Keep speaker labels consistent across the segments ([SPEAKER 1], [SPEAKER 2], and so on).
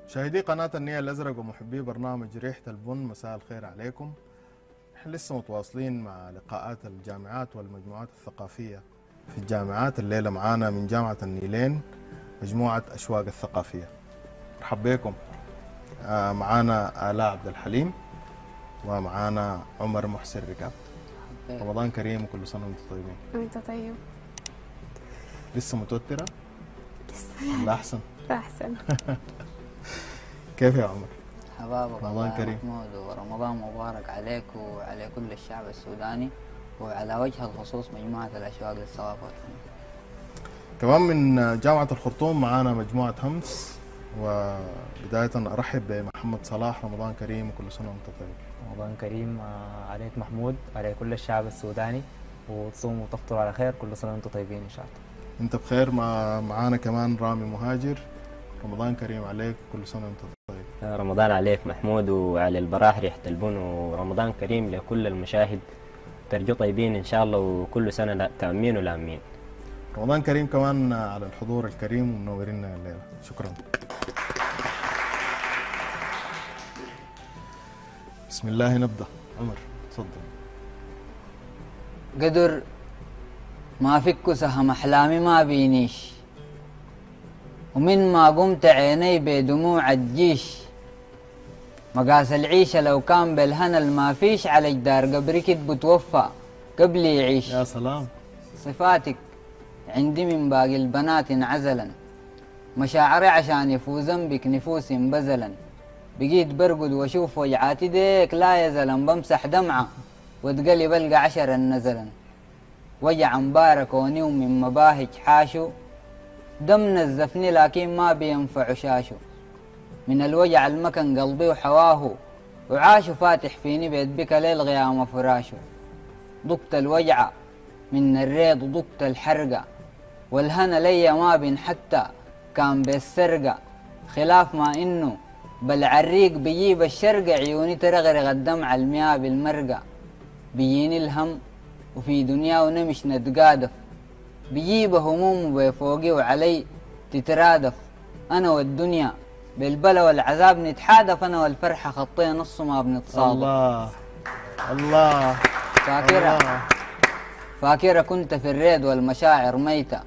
[SPEAKER 1] مشاهدي قناة النيل الأزرق ومحبي برنامج ريحة البن، مساء الخير عليكم. نحن لسه متواصلين مع لقاءات الجامعات والمجموعات الثقافية في الجامعات. الليلة معانا من جامعة النيلين مجموعة أشواق الثقافية. مرحبا بكم. معانا آلاء عبد الحليم ومعانا عمر محسن ركاب. رمضان كريم وكل سنة وانتم طيبين.
[SPEAKER 2] وانت طيب.
[SPEAKER 1] لسه متوترة؟
[SPEAKER 2] لسه
[SPEAKER 1] ولا أحسن؟
[SPEAKER 2] أحسن.
[SPEAKER 1] كيف يا عمر؟
[SPEAKER 3] حبابك
[SPEAKER 1] رمضان كريم.
[SPEAKER 3] محمود، ورمضان مبارك عليك وعلى كل الشعب السوداني، وعلى وجه الخصوص مجموعة الأشواق للثقافة والفن.
[SPEAKER 1] كمان من جامعة الخرطوم معانا مجموعة همس. وبداية أرحب بمحمد صلاح. رمضان كريم وكل سنة وأنت طيب.
[SPEAKER 4] رمضان كريم عليك محمود، على كل الشعب السوداني، وتصوموا وتفطروا على خير. كل سنة وانتم طيبين إن شاء الله.
[SPEAKER 1] أنت بخير. معانا كمان رامي مهاجر. رمضان كريم عليك كل سنة وأنت طيب.
[SPEAKER 5] رمضان عليك محمود وعلى البراح ريحة البن، ورمضان كريم لكل المشاهد. ترجو طيبين إن شاء الله، وكل سنة تأمين ولامين.
[SPEAKER 1] رمضان كريم كمان على الحضور الكريم ومنورينا الليلة. شكرا. بسم الله نبدأ. عمر تفضل.
[SPEAKER 3] قدر ما فك سهم أحلامي ما بينيش، ومن ما قمت عيني بدموع الجيش. مقاس العيشة لو كان بالهنا ما فيش، على جدار قبري كتب توفى قبل يعيش.
[SPEAKER 1] يا سلام.
[SPEAKER 3] صفاتك عندي من باقي البنات انعزلا، مشاعري عشان يفوزن بك نفوسي بزلا. بقيت برقد واشوف وجعاتي ديك لا يزلن، بمسح دمعة واتقلب القى عشرا نزلا. وجع مبارك ونيوم من مباهج حاشو، دم نزفني لكن ما بينفع شاشو. من الوجع المكن قلبي وحواه، وعاشو فاتح فيني بيت بك ليل غيام فراشو. ضقت الوجع من الريض ضقت الحرقة، والهنا ليا ما بين حتى كان بالسرقة. خلاف ما انه بالعريق بيجيب الشرقة، عيوني ترغرغ الدمع المياه بالمرقة. بيجيني الهم وفي دنيا ونمش نتقادف، بيجيب هموم بفوقي وعلي تترادف. انا والدنيا بالبلا والعذاب نتحادف، انا والفرحة خطينا نص ما بنتصادف.
[SPEAKER 1] الله الله.
[SPEAKER 3] فاكرة كنت في الريد والمشاعر ميتة،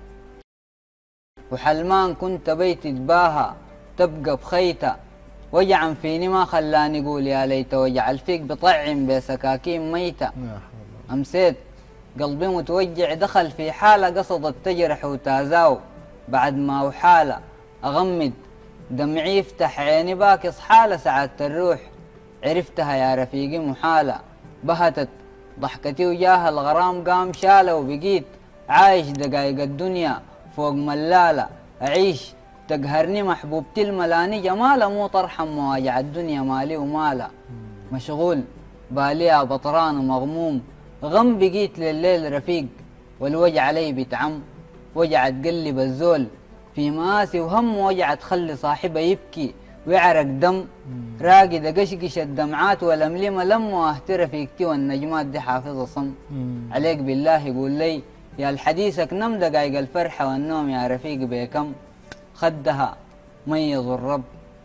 [SPEAKER 3] وحلمان كنت بيت تباها تبقى بخيتة. وجعا فيني ما خلاني اقول يا ليت، وجع الفيك بطعم بسكاكين ميتة. امسيت قلبي متوجع دخل في حالة قصدت تجرح وتازاو، بعد ما وحالة اغمد دمعي يفتح عيني باكص حالة. سعادة الروح عرفتها يا رفيقي محالة، بهتت ضحكتي وجاه الغرام قام شالة. وبقيت عايش دقايق الدنيا فوق ملالة، أعيش تقهرني محبوبتي الملاني جمالة. مو طرحا مواجع الدنيا مالي ومالة، مشغول باليها بطران ومغموم. غم بقيت لليل رفيق والوجع علي بيتعم. وجع تقلب الزول في مآسي وهم، وجع تخلي صاحبه يبكي ويعرق دم. راقد أقشقش الدمعات والأملمة لم، واهتر فيكتي والنجمات دي حافظة صم. عليك بالله يقول لي يا الحديثك نم، دقايق الفرحة والنوم يا رفيق بكم. خدها ميز الرب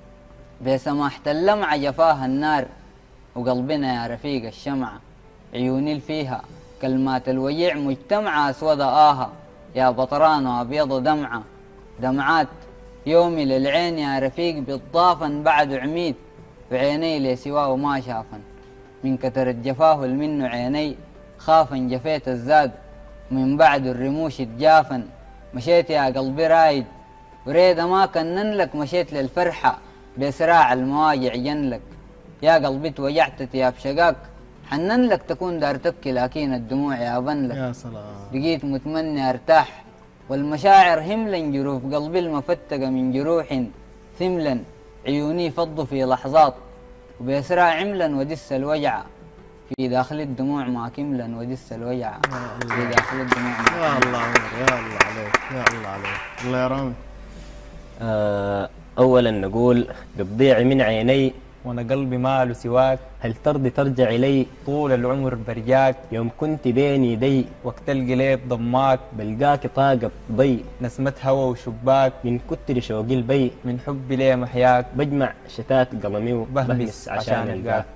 [SPEAKER 3] بسماحة اللمعة، جفاها النار وقلبنا يا رفيق الشمعة. عيوني فيها كلمات الوجيع مجتمعة، أسود آها يا بطران وأبيض دمعة. دمعات يومي للعين يا رفيق بالضافن، بعد عميد وعيني لسواه ما شافن. من كتر جفاه منه عيني خافا جفيت الزاد، ومن بعد الرموش اتجافن. مشيت يا قلبي رايد وريد ما كنن لك، مشيت للفرحة بسراع المواجع جنلك. يا قلبي توجعت تياب شقاك حنن لك، تكون دار تبكي لكن الدموع يابن لك.
[SPEAKER 1] يا سلام.
[SPEAKER 3] بقيت متمني ارتاح والمشاعر هملا، جروف قلبي المفتقة من جروح ثملا. عيوني فضوا في لحظات وبيسرع عملا، ودس الوجع في داخل الدموع ما كملا. ودس الوجع في داخل الدموع ما كملا.
[SPEAKER 1] يا الله عمر، يا الله عليك، يا الله عليك. الله يا رامي.
[SPEAKER 5] أولا نقول بتضيع من عيني
[SPEAKER 4] وانا قلبي ماله سواك،
[SPEAKER 5] هل ترضي ترجع إلي
[SPEAKER 4] طول العمر برجاك،
[SPEAKER 5] يوم كنت بين يدي
[SPEAKER 4] وقت القليب ضماك،
[SPEAKER 5] بلقاك طاقة ضي
[SPEAKER 4] نسمة هوا وشباك،
[SPEAKER 5] من كتر شوقي البي
[SPEAKER 4] من حبي ليه محياك،
[SPEAKER 5] بجمع شتات قلمي وبهمس عشان ألقاك.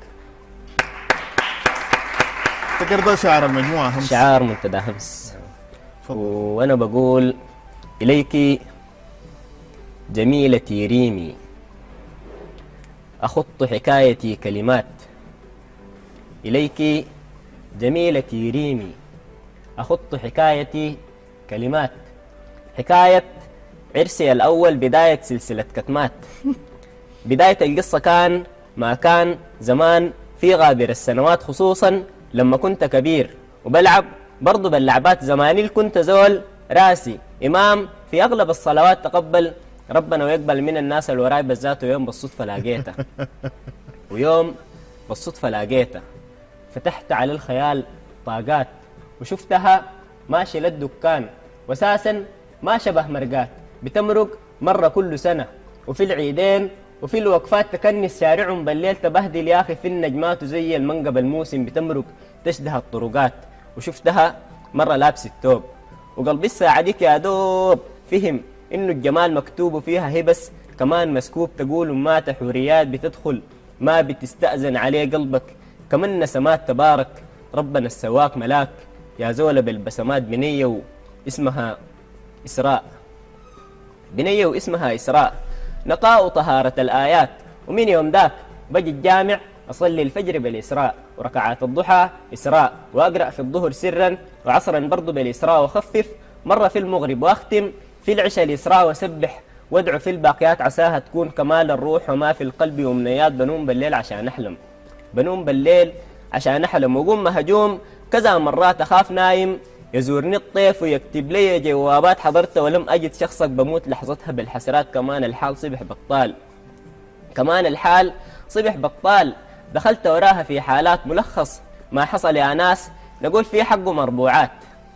[SPEAKER 1] افتكر ده شعر المجموعة همس.
[SPEAKER 5] شعار منتدى همس. وأنا بقول إليك جميلتي ريمي، أخط حكايتي كلمات. إليك جميلتي ريمي، أخط حكايتي كلمات. حكاية عرسي الأول بداية سلسلة كتمات. بداية القصة كان ما كان زمان في غابر السنوات، خصوصا لما كنت كبير وبلعب برضو باللعبات زماني. كنت زول راسي إمام في أغلب الصلوات، تقبل ربنا ويقبل من الناس اللي وراي بالذات. ويوم بالصدفة لاقيته، ويوم بالصدفة لاقيته فتحت على الخيال طاقات، وشفتها ماشي للدكان، واساسا ما شبه مرقات بتمرق مرة كل سنة، وفي العيدين وفي الوقفات تكنس شارعهم بالليل تبهدل يا أخي في النجمات، وزي المنقب الموسم بتمرق تشده الطرقات. وشفتها مرة لابس التوب، وقلبي الساعة ديك يا دوب فهم إنه الجمال مكتوب فيها هي بس كمان مسكوب. تقول مات حوريات بتدخل ما بتستأذن عليه قلبك، كمان نسمات تبارك ربنا السواك ملاك. يا زولة بالبسمات بنية واسمها إسراء، بنية واسمها إسراء، نقاء وطهارة الآيات. ومن يوم ذاك بجي الجامع أصلي الفجر بالإسراء، وركعات الضحى إسراء، وأقرأ في الظهر سرا وعصرا برضو بالإسراء، وخفف مرة في المغرب، وأختم في العشاء الإسراء، وسبح وادعو في الباقيات عساها تكون كمال الروح وما في القلب ومنيات. بنوم بالليل عشان أحلم، بنوم بالليل عشان أحلم، وقوم مهجوم كذا مرات أخاف نايم يزورني الطيف ويكتب لي جوابات حضرت ولم أجد شخصك بموت لحظتها بالحسرات. كمان الحال صبح بطال، كمان الحال صبح بطال. دخلت وراها في حالات ملخص ما حصل يا ناس، نقول في حقه مربوعات.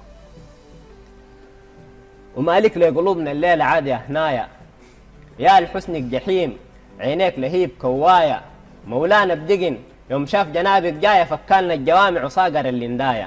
[SPEAKER 5] ومالك لقلوبنا الليلة عاد يا هنايا، يا لحسنك جحيم عينيك لهيب كوايا. مولانا بدقن يوم شاف جنابك جاية فكالنا الجوامع وصاقر اللندايا.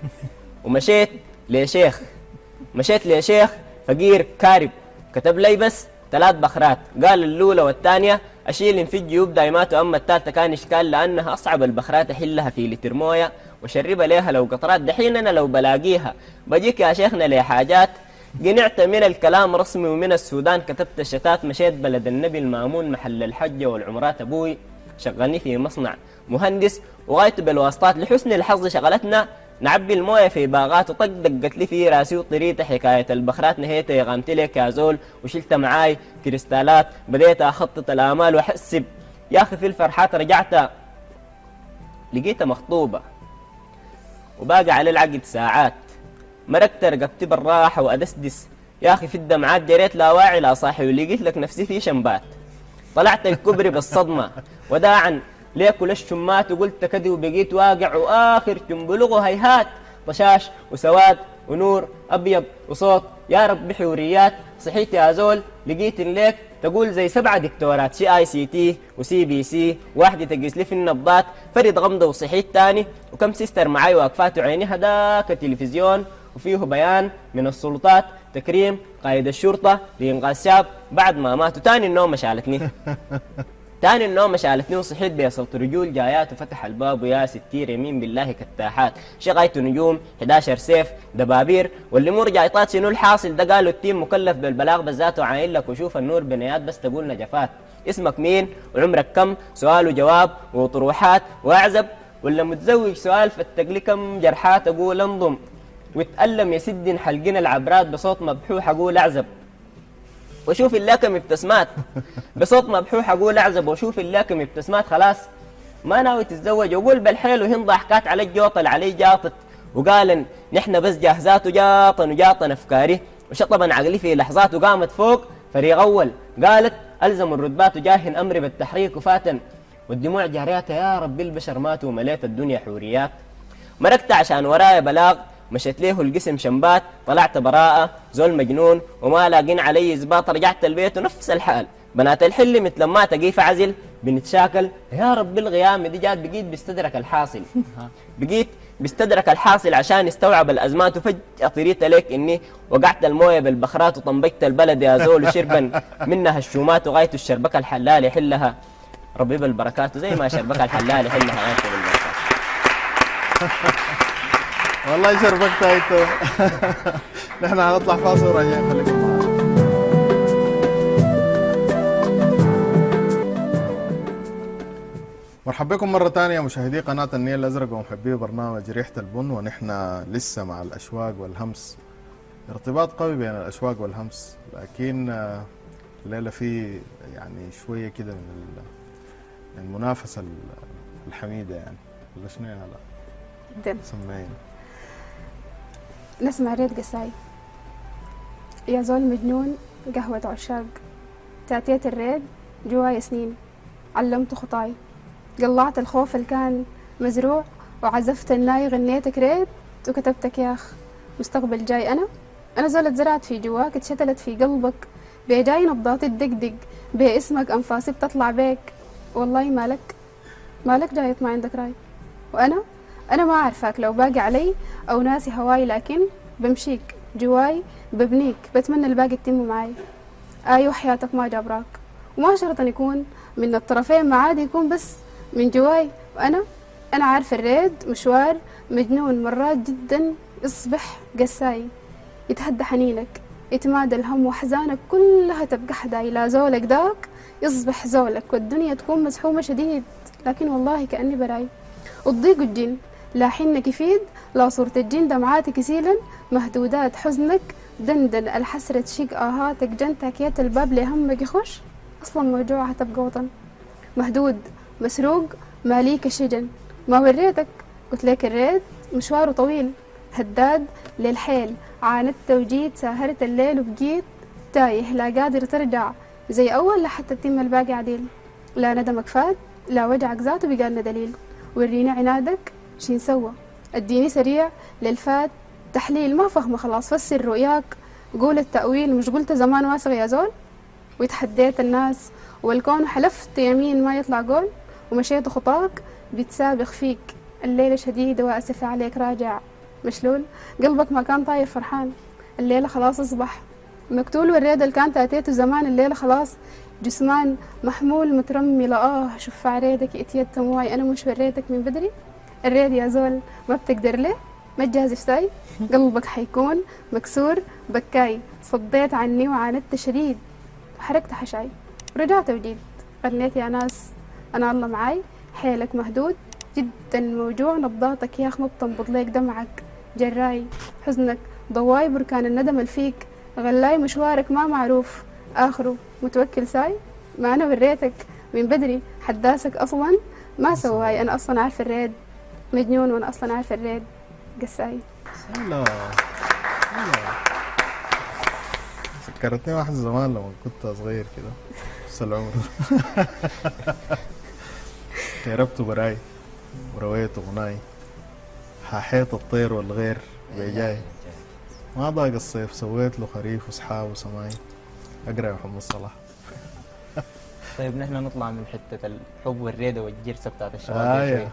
[SPEAKER 5] ومشيت لشيخ، مشيت لشيخ فقير كارب، كتب لي بس 3 بخرات، قال الأولى والثانية أشيل في الجيوب دايمات، وأما الثالثة كان إشكال لأنها أصعب البخرات أحلها في لتر موية وشرب ليها لو قطرات. دحين أنا لو بلاقيها بجيك يا شيخنا لحاجات. قنعت من الكلام رسمي ومن السودان كتبت الشتات، مشيت بلد النبي المامون محل الحجة والعمرات. أبوي شغلني في مصنع مهندس وغايته بالواسطات، لحسن الحظ شغلتنا نعبي المويه في باغات. وطق دقت لي في راسي وطريت حكايه البخرات، نهيتها غامت لك يا زول وشلت معاي كريستالات. بديت اخطط الامال واحسب يا اخي في الفرحات. رجعت لقيتها مخطوبه وباقي على العقد ساعات، مرقت رقبتي بالراحه وادسدس يا اخي في الدمعات. جريت لا واعي لا صاحي ولقيت لك نفسي في شنبات. طلعت الكبري بالصدمه وداعا ليكل الشمات، وقلت كدي وبقيت واقع واخر تنبلغه هيهات. طشاش وسواد ونور ابيض وصوت يا رب بحوريات. صحيت يا زول لقيت ليك تقول زي 7 دكتورات، شي ICT وسي بي سي، واحده تقيس لي في النبضات. فرد غمضه وصحيت تاني، وكم سيستر معاي واقفات وعيني هداك التلفزيون وفيه بيان من السلطات تكريم قائد الشرطه لانقاذ شاب بعد ما ماتوا. تاني النوم شالتني، تاني النوم شالتني وصحيت بصوت رجول جايات، وفتح الباب ويا ستير يمين بالله كتاحات. شغيت نجوم 11 سيف دبابير واللي مر جايطات. شنو الحاصل ده؟ قالوا التيم مكلف بالبلاغ بالذات وعاين لك وشوف النور بنيات بس تقول نجفات. اسمك مين وعمرك كم؟ سؤال وجواب وطروحات واعزب. ولا متزوج؟ سؤال فتق لي كم جرحات. اقول انضم وتألم يسد حلقنا العبرات بصوت مبحوح اقول اعزب. وشوف اللاكم ابتسمات بصوت مبحوح اقول اعزب. وشوف اللاكم ابتسمات خلاص ما ناوي تتزوج. وقول بالحيل وهن ضحكات علي الجوط اللي علي جاطت، وقال نحن بس جاهزات وجاطن افكاري وشطبا عقلي في لحظات. وقامت فوق فريق اول قالت الزم الرتبات وجاهن امري بالتحريك وفاتن. والدموع جارياتها يا رب البشر ماتوا ومليت الدنيا حوريات. مرقت عشان ورايا بلاغ مشيت ليه القسم شنبات. طلعت براءة زول مجنون وما لاقين علي إثبات. رجعت البيت ونفس الحال بنات الحل مثل ما تقي في عزل بنتشاكل يا رب الغيامة دي جات بقيت بيستدرك الحاصل بقيت بيستدرك الحاصل عشان يستوعب الأزمات وفجأة طريت عليك إني وقعت الموية بالبخرات وطنبجت البلد يا زول وشربا منها الشومات وغاية الشربكة الحلال يحلها ربي بالبركات زي ما شربكة الحلال يحلها غاية بالبركات.
[SPEAKER 1] والله شربكت انت. نحن هنطلع فاصل وراجعين، خليكم معنا. مرحبا بكم مرة ثانية مشاهدي قناة النيل الأزرق ومحبي برنامج ريحة البن، ونحن لسه مع الأشواق والهمس. ارتباط قوي بين الأشواق والهمس، لكن الليلة في يعني شوية كده من المنافسة الحميدة يعني، ولا شنو يا هلا؟
[SPEAKER 2] جدا.
[SPEAKER 1] سمعين.
[SPEAKER 2] نسمع ريد قصاي. يا زول مجنون قهوة عشاق، تأتيت الريد جواي سنين، علمت خطاي، قلعت الخوف اللي كان مزروع، وعزفت الناي غنيتك ريد وكتبتك ياخ مستقبل جاي. أنا زول اتزرعت في جواك، اتشتلت في قلبك، بيجاي نبضاتي تدقدق، باسمك أنفاسي بتطلع بيك. والله مالك جايت ما عندك راي. وأنا ما عارفاك لو باقي علي أو ناسي هواي، لكن بمشيك جواي ببنيك، بتمنى الباقي تتم معاي. أيوة حياتك ما جابراك، وما شرط أن يكون من الطرفين، ما عادي يكون بس من جواي. وأنا عارف الريد مشوار مجنون مرات جدا، يصبح قساي، يتهدى حنينك، يتمادى الهم وحزانك كلها تبقى حداي. لا زولك داك يصبح زولك، والدنيا تكون مزحومة شديد، لكن والله كأني براي. وتضيق الجن لا حنك يفيد، لا صورة الجن دمعاتك يسيلا، مهدودات حزنك دندن الحسرة تشيق آهاتك، جنتك يات الباب لهمك يخش، أصلا موجوعة تبقى وطن مهدود مسروق ماليك الشجن. ما وريتك قلت لك الريد مشواره طويل، هداد للحيل، عاندت وجيت ساهرت الليل وبقيت تايه، لا قادر ترجع زي أول لحتى تتم الباقي عديل. لا ندمك فات، لا وجعك ذاته بقالنا دليل، وريني عنادك شين سوى، اديني سريع للفات تحليل. ما فهمه خلاص فسر رؤياك، قول التأويل مش قلت زمان واسغ يا زول، وتحديت الناس والكون حلفت يمين ما يطلع قول، ومشيت خطاك بتسابق فيك الليلة شديدة وأسف عليك راجع مشلول. قلبك ما كان طاير فرحان، الليلة خلاص أصبح مقتول، والريد اللي كان تأتيته زمان الليلة خلاص جسمان محمول مترمي. شوف ريدك اتيت دموعي، أنا مش وريتك من بدري. الريد يا زول ما بتقدر ليه، ما تجازف ساي، قلبك حيكون مكسور بكاي. صديت عني وعاندت شديد، وحركت حشاي ورجعت وجيت، غنيت يا ناس أنا الله معاي. حيلك مهدود جدا موجوع، نبضاتك يا أخ ما بتنبض ليك، دمعك جراي، حزنك ضواي، بركان الندم الفيك غلاي. مشوارك ما معروف آخره متوكل ساي، ما أنا وريتك من بدري، حداسك أصلا ما سواي. أنا أصلا عارف الريد مجنون، وأنا أصلا عارف الريد قساي.
[SPEAKER 1] لا فكرتني واحد زمان لما كنت صغير كده نص العمر. تهربت براي ورويت غناي، حاحيت الطير والغير بيجاي، ما ضاق الصيف سويت له خريف وسحاب وسماي. اقرا يا محمد صلاح.
[SPEAKER 4] طيب نحن نطلع من حتة الحب والريدة والجرسة بتاعت الشباب شوية.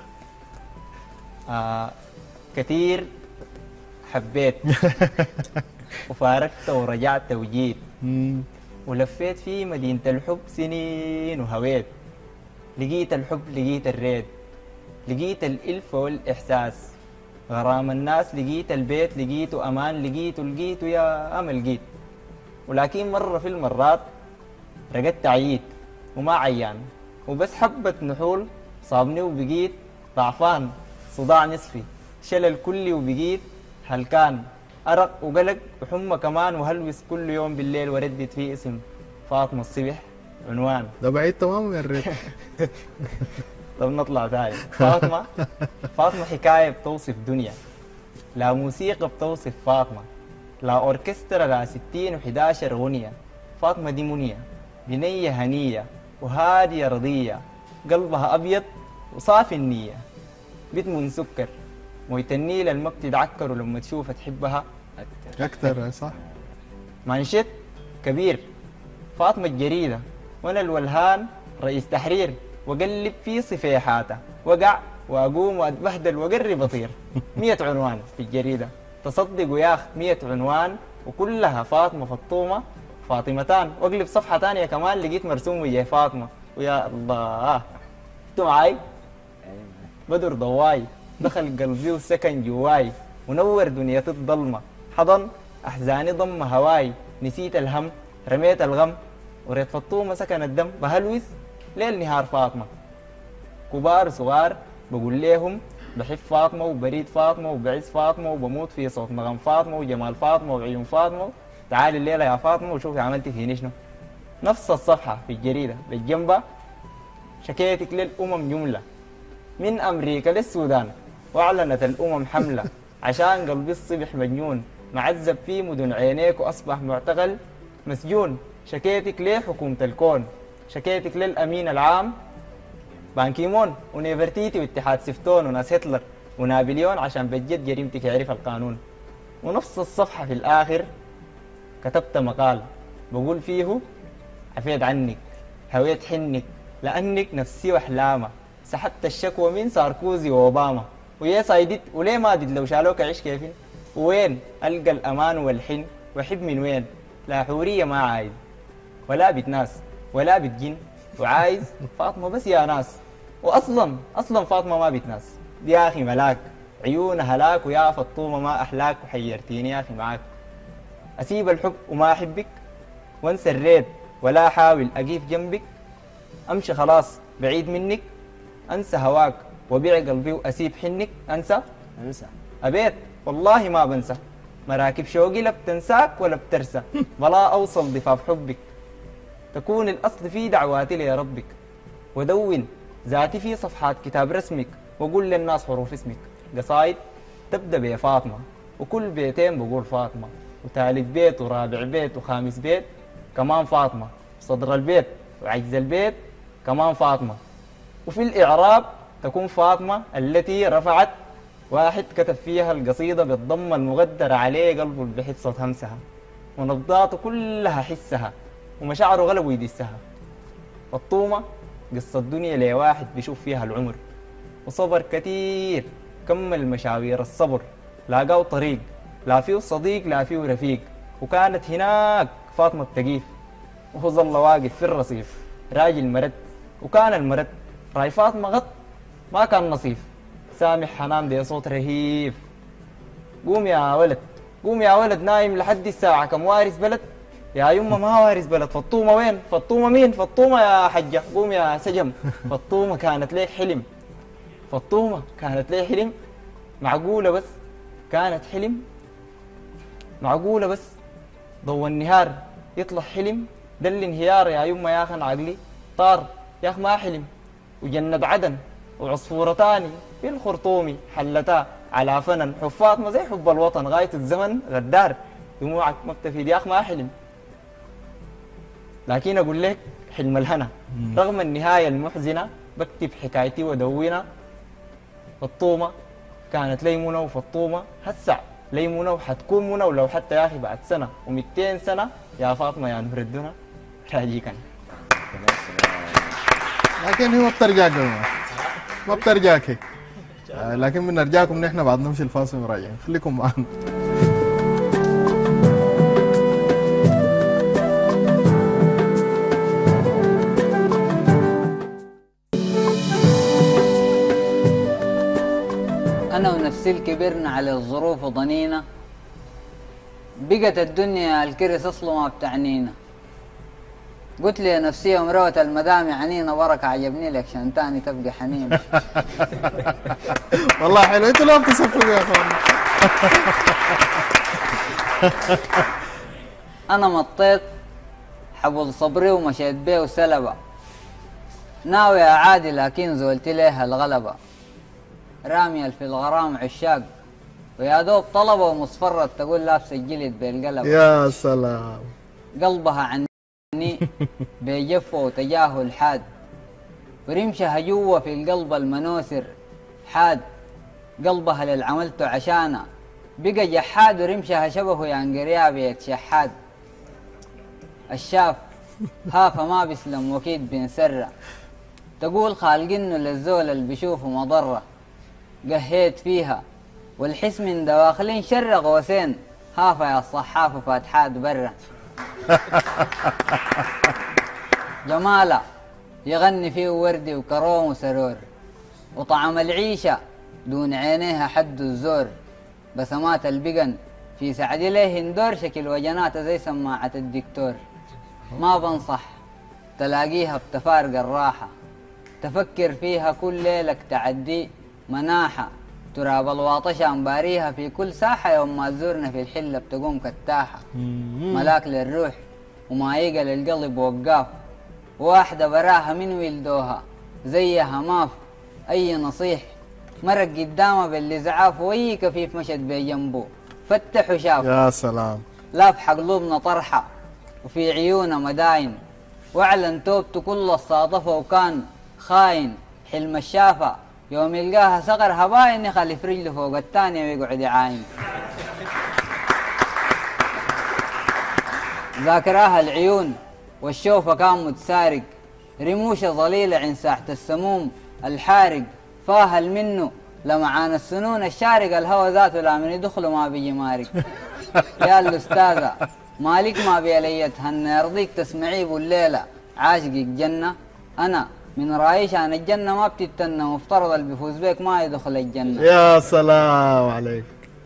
[SPEAKER 4] كثير حبيت وفارقت ورجعت وجيت، ولفيت في مدينة الحب سنين وهويت، لقيت الحب لقيت الريد، لقيت الإلفة والإحساس، غرام الناس لقيت البيت، لقيته أمان، لقيته يا أمل لقيت. ولكن مرة في المرات رقدت عييت وما عيان، وبس حبة نحول صابني وبقيت ضعفان، صداع نصفي شلل كلي وبقيت هلكان، أرق وقلق وحمى كمان، وهلوس كل يوم بالليل وردت فيه اسم فاطمة الصبح عنوان.
[SPEAKER 1] ده بعيد تماما يا ريت.
[SPEAKER 4] طب نطلع ثاني. فاطمة حكاية بتوصف دنيا، لا موسيقى بتوصف فاطمة، لا أوركسترا، لا 60 و11 غنية. فاطمة دي منية بنية هنية وهادية رضية، قلبها أبيض وصافي النية، بتمن سكر موية النيل المك تتعكر، ولما تشوفها تحبها
[SPEAKER 1] أكتر. صح.
[SPEAKER 4] مانشيت كبير فاطمة الجريدة، وأنا الولهان رئيس تحرير، وقلب في صفيحاته، وقع واقوم واتبهدل وقرب اطير. 100 عنوان في الجريده، تصدقوا يا اخ 100 عنوان وكلها فاطمه فطومه فاطمتان، واقلب صفحه ثانيه كمان لقيت مرسوم وجه فاطمه. ويا الله انتوا معاي؟ بدر ضواي دخل قلبي وسكن جواي، ونور دنيتي الضلمه، حضن احزاني ضم هواي، نسيت الهم رميت الغم، وريت فطومه سكن الدم، بهلوس ليل نهار فاطمه. كبار صغار بقول لهم بحب فاطمه وبريد فاطمه وبعز فاطمه وبموت في صوت نغم فاطمه وجمال فاطمه وعيون فاطمه. تعالي الليله يا فاطمه وشوفي عملتي فيني شنو. نفس الصفحه في الجريده بالجنبه شكيتك للامم جمله من امريكا للسودان، واعلنت الامم حمله عشان قلبي الصبح مجنون، معذب في مدن عينيك واصبح معتقل مسجون. شكيتك لحكومه الكون، شكيتك للامين العام بانكيمون ونيفرتيتي واتحاد سفتون وناس هتلر ونابليون عشان بجد جريمتك يعرف القانون. ونفس الصفحة في الآخر كتبت مقال بقول فيه عفيت عنك هويت حنك لأنك نفسي وأحلامة، سحبت الشكوى من ساركوزي وأوباما. ويا سايدت وليه ما دد لو شالوك عيش كيفين؟ وين ألقى الأمان والحن وحب من وين؟ لا حورية ما عايز ولا بيت ناس ولا بيت جن، وعايز فاطمة بس يا ناس. وأصلا فاطمة ما بيت ناس، دي يا أخي ملاك عيونها هلاك، ويا فطومة ما أحلاك وحيرتيني يا أخي معاك. أسيب الحب وما أحبك وانسى الريد ولا أحاول أقيف جنبك، أمشي خلاص بعيد منك أنسى هواك وبيع قلبي وأسيب حنك. أنسى أبيت والله ما بنسى، مراكب شوقي لا بتنساك ولا بترسى، بلا أوصل ضفاف حبك تكون الأصل في دعواتي لي ربك، ودون ذاتي في صفحات كتاب رسمك وقول للناس حروف اسمك. قصايد تبدأ بفاطمة وكل بيتين بقول فاطمة، وثالث بيت ورابع بيت وخامس بيت كمان فاطمة، صدر البيت وعجز البيت كمان فاطمة. وفي الإعراب تكون فاطمة التي رفعت واحد كتب فيها القصيدة بالضمة المغدرة عليه قلبه اللي بحب صوت همسها، ونبضاته كلها حسها، ومشاعره غلب ويدسها. فطومة قصة الدنيا لواحد بيشوف فيها العمر، وصبر كتير كمل مشاوير الصبر، لاقاه طريق لا فيه صديق لا فيه رفيق. وكانت هناك فاطمة التقيف، وهو ظل واقف في الرصيف راجل مرد، وكان المرد راي فاطمة غط ما كان نصيف. سامح حنان دي صوت رهيب، قوم يا ولد قوم يا ولد نايم لحد الساعة كم وارث بلد؟ يا يمه ما وارث بلد. فطومة وين؟ فطومة مين؟ فطومة يا حجة قوم يا سجم. فطومة كانت ليك حلم، فطومة كانت ليه حلم، معقولة بس كانت حلم، معقولة بس ضوء النهار يطلع حلم؟ ده الانهيار يا يمه يا أخي عقلي طار يا أخ ما حلم. وجنة عدن وعصفورتان في الخرطومي حلتا على فنن، حب فاطمة زي حب الوطن غاية الزمن غدار، دموعك ما بتفيد يا أخ ما حلم. لكن أقول لك حلم الهنا رغم النهاية المحزنة بكتب حكايتي ودونها. فطومة كانت لي منى وفطومة هسع لي منى وحتكون منى، ولو حتى يا أخي بعد سنة و200 سنة يا فاطمة يا نور الدنيا راجيكا.
[SPEAKER 1] لكن هي ما بترجع ما بترجعك هيك، لكن بنرجعكم نحن بعد نمشي الفاصل وراجعين، خليكم معنا.
[SPEAKER 3] أنا ونفسي كبرنا على الظروف وضنينا، بقت الدنيا الكرس أصله ما بتعنينا. قلت لي يا نفسي يوم روت المدام عنينا بركة عجبني لك عشان تاني تبقى حنين.
[SPEAKER 1] والله حلو، انتوا لو بتصفقوا يا اخوان.
[SPEAKER 3] أنا مطيت حبل صبري ومشيت بيه وسلبة، ناوي أعادي لكن زولت ليها الغلبة، رامية في الغرام عشاق ويا دوب طلبة ومصفرة تقول لابسة الجلد بالقلب.
[SPEAKER 1] يا سلام.
[SPEAKER 3] قلبها عني بجفة وتجاهل حاد، ورمشها جوا في القلب المنوسر حاد، قلبها للعملته عشانها بقى جحاد، ورمشها شبهه ينقريها بيت شحاد. الشاف هافة ما بيسلم وكيد بينسرة، تقول خالقينه للزول اللي بيشوفه مضرة، قهيت فيها والحس من دواخلين شر غوسين، هافا يا الصحافة فاتحات برا. جمالة يغني فيه وردي وكروم وسرور، وطعم العيشة دون عينيها حد الزور، بسمات البقن في سعدي ليه ندور، شكل وجناتها زي سماعة الدكتور. ما بنصح تلاقيها بتفارق الراحة، تفكر فيها كل ليلك تعدي مناحة، تراب الواطشة باريها في كل ساحة، يوم ما تزورنا في الحلة بتقوم كتاحة. ملاك للروح وما يقل القلب وقاف، واحدة براها من ولدوها زيها ماف. أي نصيح مرق قدامه باللي زعاف، وأي كفيف مشت بجنبه فتح وشاف.
[SPEAKER 1] يا سلام.
[SPEAKER 3] لافحة قلوبنا طرحة وفي عيونه مداين، واعلن توبته كل الصادفة وكان خاين. حلم الشافة يوم يلقاها صغر هباين، يخلف رجله فوق الثانية ويقعد يعاين. ذاكراها العيون والشوفة كان متسارق، رموشة ظليلة عن ساحة السموم الحارق. فاهل منه لمعان السنون الشارق، الهوى ذاته لا من يدخله ما بيجي مارق. يا الأستاذة مالك ما بيليتها ان يرضيك تسمعيه بالليلة عاشقك جنة. أنا من رايش عن الجنة ما بتتنى، مفترض اللي بيفوز بيك ما يدخل الجنة.
[SPEAKER 1] يا سلام عليك.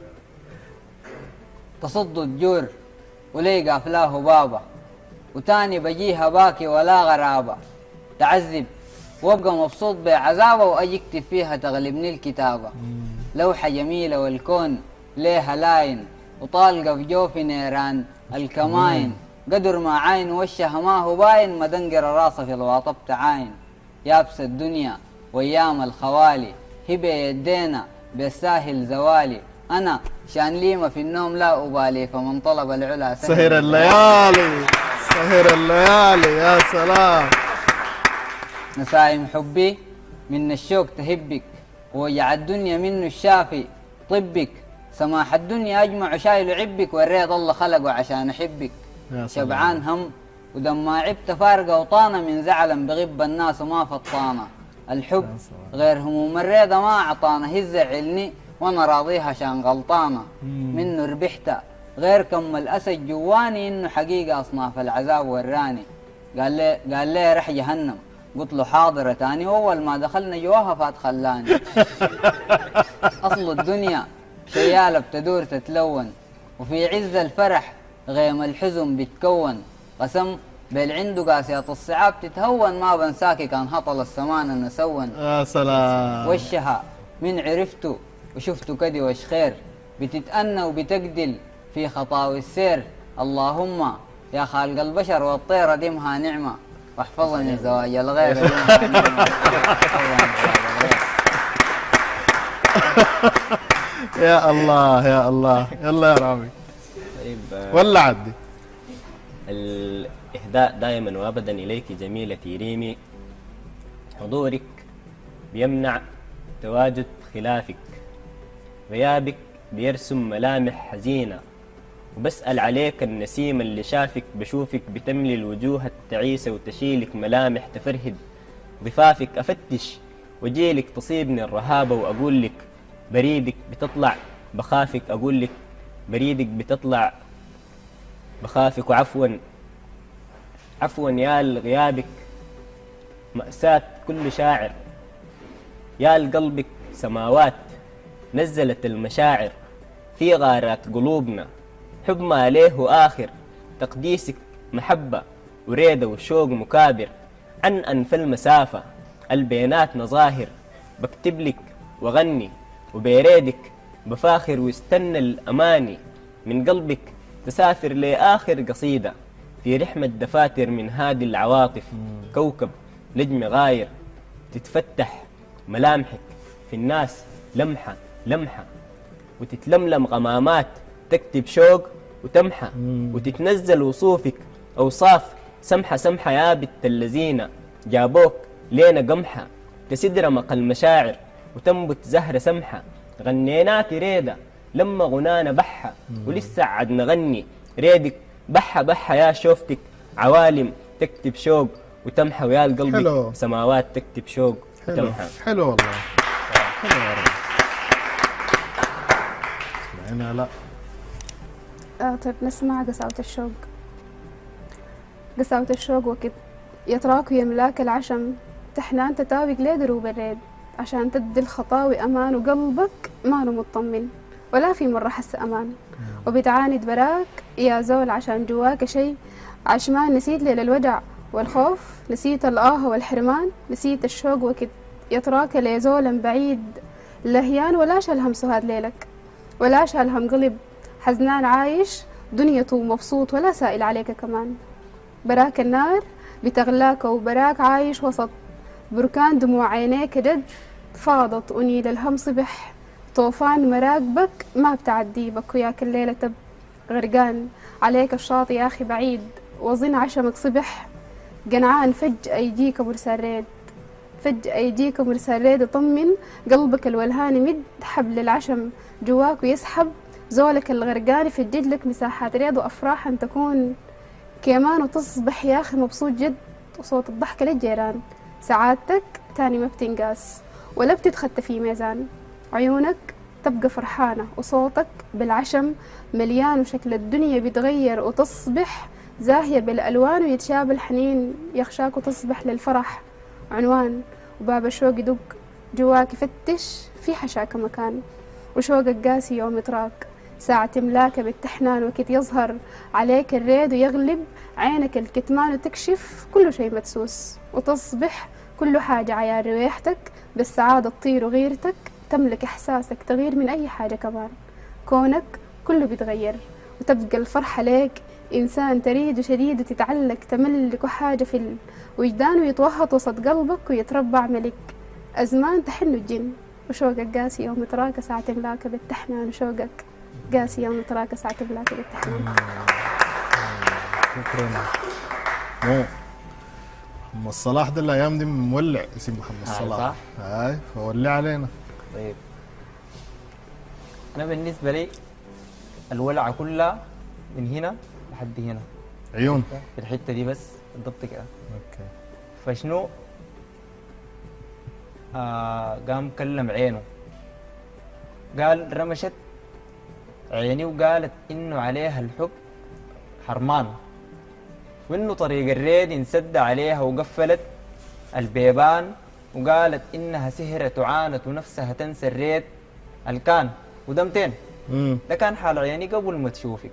[SPEAKER 3] تصد الجور ولي قافلاه بابا، وتاني بجيها باكي ولا غرابة. تعذب وابقى مبسوط بعذابه، واجي اكتب فيها تغلبني الكتابة. لوحة جميلة والكون ليها لاين، وطالقة في جوفي نيران الكماين. قدر ما عين وشها ما هو باين، ما دنقر راسه في الواطب تعاين. يابس الدنيا وايام الخوالي، هبه يدينا بالساهل زوالي. انا شان ليمة في النوم لا أبالي، فمن طلب العلا
[SPEAKER 1] سهر الليالي. سهر الليالي. يا سلام.
[SPEAKER 3] نسايم حبي من الشوق تهبك، ووجع الدنيا منه الشافي طبك. سماح الدنيا أجمع شايل عبك، والريض الله خلقه عشان أحبك. شبعان هم ودما عبت فارقة وطانة، من زعلا بغب الناس وما فطانة. الحب غير هموم الريضة ما أعطانا، هي زعلني وانا راضيها عشان غلطانة. منه ربحت غير كم الأسد جواني، إنه حقيقة أصناف العذاب وراني. قال لي رح جهنم، قلت له حاضرة تاني، وأول ما دخلنا جواها فات خلاني. أصل الدنيا شيالة بتدور تتلون، وفي عز الفرح غيم الحزن بتكون. قسم بالعنده قاسية الصعاب تتهون، ما بنساكي كان هطل السمانة نسون.
[SPEAKER 1] يا سلام.
[SPEAKER 3] وشها من عرفته وشفته كدي وش خير، بتتأنى وبتقدل في خطاوي السير. اللهم يا خالق البشر والطير دمها نعمة، واحفظني زواج الغير.
[SPEAKER 1] يا الله يا الله. يلا يا رامي.
[SPEAKER 5] طيب
[SPEAKER 1] ولا عدي.
[SPEAKER 5] الإهداء دائما وأبدا إليك جميلتي ريمي، حضورك بيمنع تواجد خلافك، غيابك بيرسم ملامح حزينة، وبسأل عليك النسيم اللي شافك بشوفك بتملي الوجوه التعيسة وتشيلك ملامح تفرهد ضفافك. أفتش وجيلك تصيبني الرهابة وأقول لك بريدك بتطلع بخافك، أقول لك بريدك بتطلع بخافك. وعفوا عفوا يا لغيابك مأساة كل شاعر، يا لقلبك سماوات نزلت المشاعر في غارات قلوبنا. حب ما ليه آخر، تقديسك محبة وريدة وشوق مكابر. عن أنف المسافة البينات ظاهر، بكتب لك وغني وبيريدك بفاخر، واستنى الأماني من قلبك تسافر لآخر قصيدة في رحمة دفاتر من هادي العواطف. كوكب نجم غاير تتفتح ملامحك في الناس لمحة لمحة، وتتلملم غمامات تكتب شوق وتمحى، وتتنزل وصوفك أوصاف سمحة سمحة. يا بت الذين جابوك لينا قمحة، تسد رمق المشاعر وتنبت زهرة سمحة. غنيناك ريدة لما غنانا بحة، ولسه عد نغني ريدك بحة بحة. يا شوفتك عوالم تكتب شوق وتمحى ويا
[SPEAKER 1] حلو.
[SPEAKER 5] القلب سماوات تكتب شوق
[SPEAKER 1] حلو
[SPEAKER 5] وتمحى.
[SPEAKER 1] حلو والله. حلو يا رب. اسمعينا لا.
[SPEAKER 2] طيب نسمع قساوة الشوق. قساوة الشوق وقت يتراك يملاك العشم، تحنان تتاوق ليه دروب الريد، عشان تدي الخطاوي أمان وقلبك ماله مطمن ولا في مرة حس أمان، وبتعاند براك يا زول عشان جواك شي عشمان. نسيت ليل الوجع والخوف، نسيت الآه والحرمان، نسيت الشوق وقت يتراك لي زولا بعيد لهيان، ولا شال هم سهاد ليلك ولا شال هم قلب حزنان عايش دنيته مبسوط ولا سائل عليك كمان. براك النار بتغلاك وبراك عايش وسط بركان دموع عينيك جد فاضت أنيل الهم صبح، طوفان مراقبك ما بتعدي بك وياك الليلة تب غرقان عليك الشاطئ يا أخي بعيد، وظن عشمك صبح قنعان فجأة يجيك مرسال ريد، فجأة يجيك مرسال ريد يطمن قلبك الولهان يمد حبل العشم جواك ويسحب زولك الغرقان، يفجج لك مساحات ريد وأفراح أن تكون كمان وتصبح يا أخي مبسوط جد، وصوت الضحكة للجيران سعادتك تاني ما بتنقاس ولا بتتخطى في ميزان، عيونك تبقى فرحانة وصوتك بالعشم مليان، وشكل الدنيا بيتغير وتصبح زاهية بالألوان، ويتشاب الحنين يخشاك وتصبح للفرح عنوان، وباب الشوق يدق جواك يفتش في حشاك مكان، وشوقك قاسي يوم يتراك ساعة ملاك بالتحنان، وقت يظهر عليك الريد ويغلب عينك الكتمان، وتكشف كل شيء مدسوس وتصبح كل حاجة عيار ريحتك بالسعادة تطير، وغيرتك تملك إحساسك تغير من أي حاجة كمان، كونك كله بيتغير وتبقى الفرحة ليك إنسان تريد وشديد وتتعلق تملك حاجة في الوجدان، ويتوهط وسط قلبك ويتربع ملك أزمان تحن الجن، وشوقك قاسي يوم تراك ساعة ملاك بالتحنان، وشوقك قاسي يوم تراك ساعة ملاك بالتحنان.
[SPEAKER 1] شكرا. محمد صلاح ده الايام دي مولع، اسم محمد صلاح
[SPEAKER 4] صح؟
[SPEAKER 1] هاي فولع علينا.
[SPEAKER 4] طيب انا بالنسبه لي الولعه كلها من هنا لحد هنا،
[SPEAKER 1] عيون.
[SPEAKER 4] في الحته دي بس بالضبط كده.
[SPEAKER 1] اوكي.
[SPEAKER 4] فشنو قام كلم عينه، قال رمشت عيني وقالت انه عليها الحب حرمان، وانه طريق الريد انسد عليها وقفلت البيبان، وقالت انها سهرة تعاند ونفسها تنسى الريد الكان ودمتين. ده كان حال عيني قبل ما تشوفك،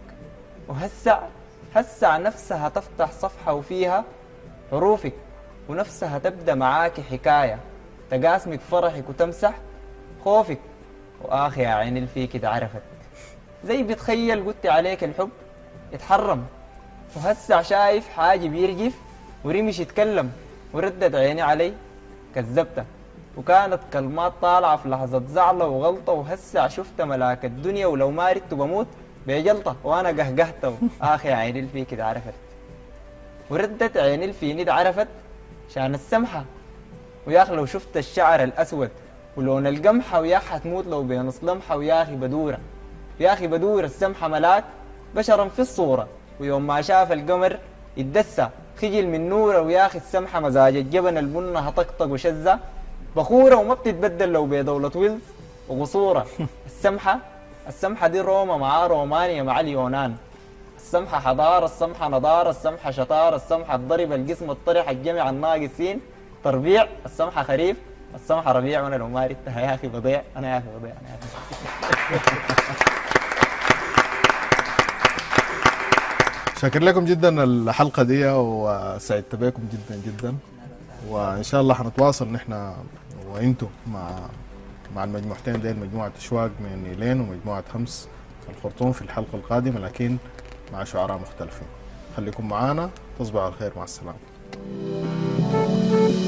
[SPEAKER 4] وهسع نفسها تفتح صفحة وفيها حروفك، ونفسها تبدأ معاك حكاية تقاسمك فرحك وتمسح خوفك، وآخ يا عيني اللي فيك إذا عرفت زي بتخيل قلت عليك الحب يتحرم، وهسع شايف حاجة بيرجف ورمش يتكلم، وردت عيني علي كذبته، وكانت كلمات طالعة في لحظة زعلة وغلطة، وهسع شفت ملاك الدنيا ولو ما ردت بموت بجلطة وأنا قهقهته، آخ يا عيني اللي فيك إذا عرفت، وردت عيني اللي فيني إذا عرفت شان السمحة، وياخ لو شفت الشعر الأسود ولون القمحة، وياخ حتموت لو بينص لمحة، وياخي بدورة ياخي بدور السمحة ملاك بشرا في الصورة، ويوم ما شاف القمر يتدسى خجل من نوره، وياخي السمحة مزاج الجبن البنة هطقطق وشزة بخورة وما بتتبدل لو بدولة ويلز وقصورة. السمحة دي روما مع رومانيا مع اليونان، السمحة حضارة، السمحة نضارة، السمحة شطارة، السمحة الضرب القسم الطرح الجمع الناقصين تربيع، السمحة خريف، السمحة ربيع، وانا لو ما ردتها يا اخي بضيع، انا يا اخي بضيع، انا يا اخي.
[SPEAKER 1] شاكر لكم جدا الحلقه دي وسعدت بكم جدا جدا، وان شاء الله حنتواصل نحن وانتم مع المجموعتين دي، مجموعه اشواق من نيلين ومجموعه همس الخرطوم في الحلقه القادمه، لكن مع شعراء مختلفين. خليكم معانا، تصبحوا على خير، مع السلامه.